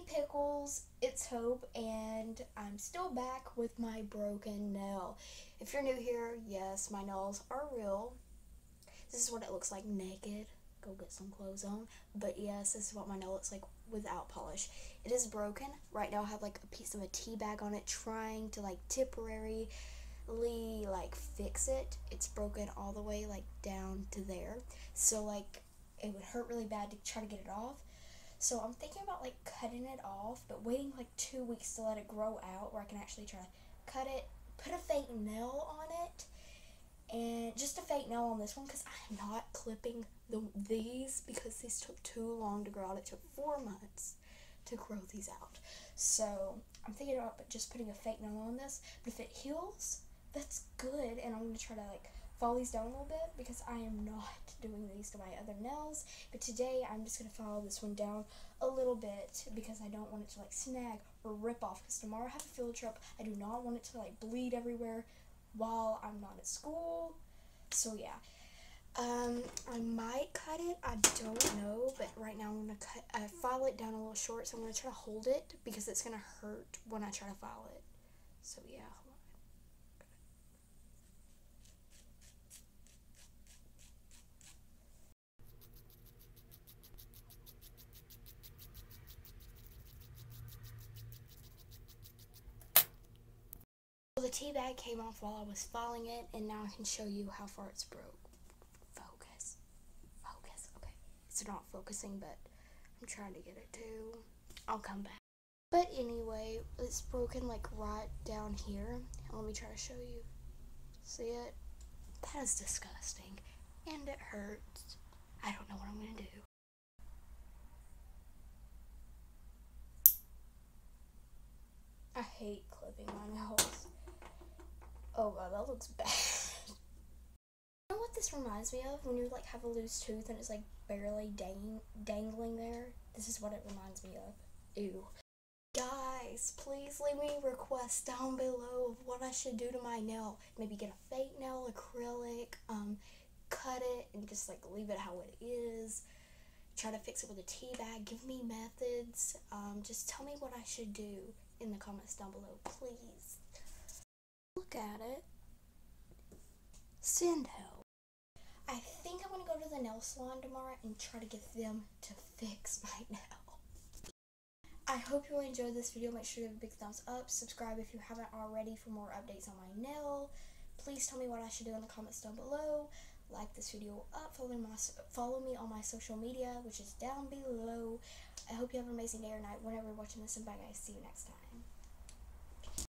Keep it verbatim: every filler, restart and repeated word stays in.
Pickles, it's Hope, and I'm still back with my broken nail. If you're new here, yes, my nails are real. This is what it looks like naked. Go get some clothes on. But yes, this is what my nail looks like without polish. It is broken. Right now I have like a piece of a tea bag on it trying to like temporarily like fix it. It's broken all the way like down to there. So like it would hurt really bad to try to get it off. So I'm thinking about like cutting it off, but waiting like two weeks to let it grow out where I can actually try to cut it, put a fake nail on it, and just a fake nail on this one because I'm not clipping the, these because these took too long to grow out. It took four months to grow these out. So I'm thinking about just putting a fake nail on this, but if it heals, that's good, and I'm going to try to like follow these down a little bit because I am not doing these to my other nails. But today I'm just going to follow this one down a little bit because I don't want it to like snag or rip off, because tomorrow I have a field trip. I do not want it to like bleed everywhere while I'm not at school. So yeah, um, I might cut it, I don't know, but right now I'm going to cut, uh, file it down a little short, so I'm going to try to hold it because it's going to hurt when I try to file it. So yeah. The tea bag came off while I was filing it, and now I can show you how far it's broke. Focus. Focus. Okay. It's not focusing, but I'm trying to get it to. I'll come back. But anyway, it's broken like right down here. Let me try to show you. See it? That is disgusting. And it hurts. I don't know what I'm going to do. I hate clipping my nails. Oh god, that looks bad. You know what this reminds me of? When you like have a loose tooth and it's like barely dang dangling there. This is what it reminds me of. Ew. Guys, please leave me requests down below of what I should do to my nail. Maybe get a fake nail, acrylic, um, cut it and just like leave it how it is. Try to fix it with a tea bag. Give me methods. Um, just tell me what I should do in the comments down below, please. Look at it. Send help. I think I'm gonna go to the nail salon tomorrow and try to get them to fix my nail. I hope you enjoyed this video. Make sure to give a big thumbs up. Subscribe if you haven't already for more updates on my nail. Please tell me what I should do in the comments down below. Like this video up. Follow me, my, follow me on my social media, which is down below. I hope you have an amazing day or night whenever you're watching this, and bye guys. See you next time.